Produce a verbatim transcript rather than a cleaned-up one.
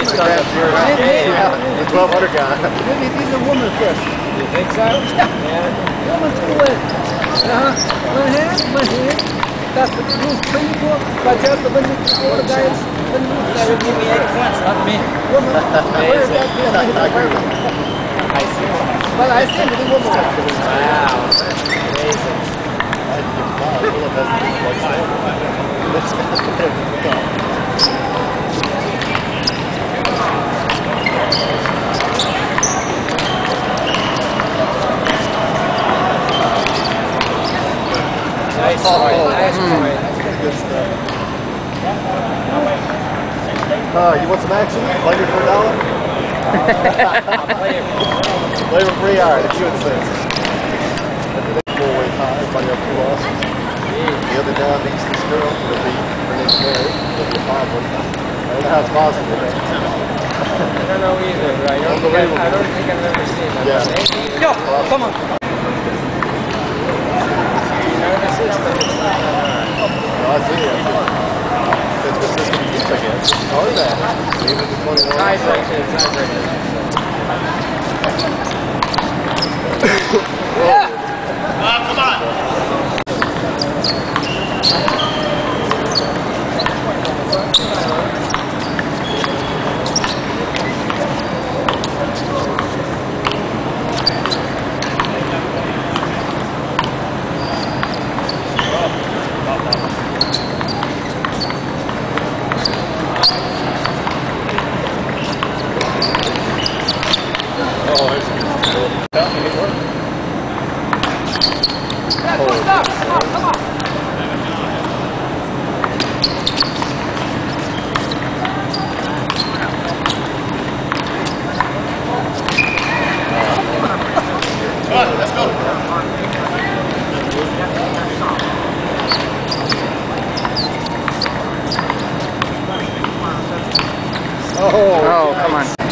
woman. Yeah, the twelve hundred guy. Maybe he's a woman first. You think so? Yeah. Woman's cool. Uh-huh. One hand, one hand. That's the rules people, but just when you go to guys, when you should give me eight points, not me. Woman. Where is that? I see. Well, I see the woman. Wow. Amazing. Nice point, nice point. Good stuff. Uh, you want some action? Play me for a dollar? Play for free? Alright, if you insist. Full weight high, everybody up two losses. The other guy beats this girl, it'll be, her name's Mary, it'll be a five one. I don't know how it's possible. I don't know either, but I don't, think I, I don't think I've ever seen that. Yeah. Yo, come on. Nervous system is not on Oh, I see it. That's the system you use, I guess. Oh, yeah. Even the twenty-one. Tiebreaker, tiebreaker. Yeah! Uh, come on! Oh, there's a good tough and it worked. Oh, Stop! Come on, come on! Come on, let's go. Oh, Oh, come on.